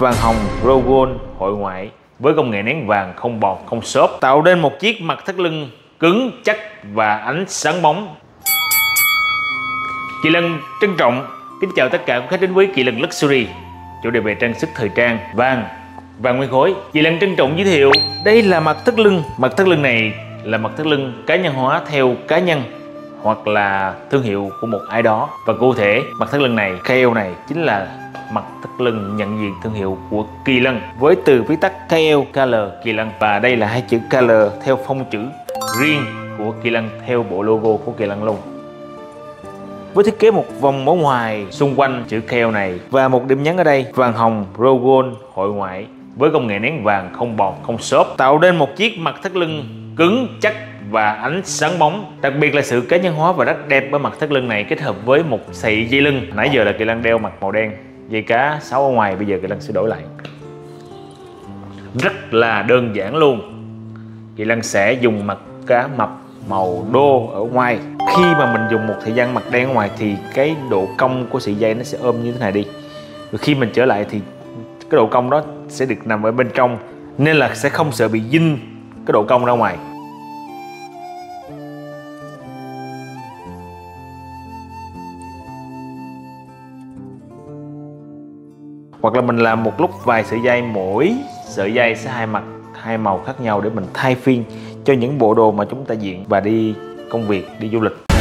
vàng hồng Rogon hội ngoại với công nghệ nén vàng không bọt không xốp, tạo nên một chiếc mặt thắt lưng cứng chắc và ánh sáng bóng. Kỳ Lân trân trọng kính chào tất cả quý khách đến với Kỳ Lân Luxury, chủ đề về trang sức thời trang vàng nguyên khối. Kỳ Lân trân trọng giới thiệu đây là mặt thắt lưng. Mặt thắt lưng này là mặt thắt lưng cá nhân hóa theo cá nhân hoặc là thương hiệu của một ai đó, và cụ thể mặt thắt lưng này, KL này chính là mặt thắt lưng nhận diện thương hiệu của Kỳ Lân với từ viết tắt KL Color Kỳ Lân, và đây là hai chữ Color theo phông chữ riêng của Kỳ Lân theo bộ logo của Kỳ Lân luôn, với thiết kế một vòng móng ngoài xung quanh chữ KL này, và một điểm nhấn ở đây vàng hồng Rogon hội ngoại với công nghệ nén vàng không bọt không xốp, tạo nên một chiếc mặt thắt lưng cứng chắc và ánh sáng bóng. Đặc biệt là sự cá nhân hóa và rất đẹp ở mặt thắt lưng này kết hợp với một sợi dây lưng. Nãy giờ là Kỳ Lân đeo mặt màu đen, dây cá 6 ở ngoài, bây giờ Kỳ Lân sẽ đổi lại. Rất là đơn giản luôn. Kỳ Lân sẽ dùng mặt cá mập màu đô ở ngoài. Khi mà mình dùng một thời gian mặt đen ở ngoài thì cái độ cong của sợi dây nó sẽ ôm như thế này đi. Rồi khi mình trở lại thì cái độ cong đó sẽ được nằm ở bên trong, nên là sẽ không sợ bị dinh cái độ cong ra ngoài. Hoặc là mình làm một lúc vài sợi dây, mỗi sợi dây sẽ hai mặt hai màu khác nhau để mình thay phiên cho những bộ đồ mà chúng ta diện và đi công việc, đi du lịch.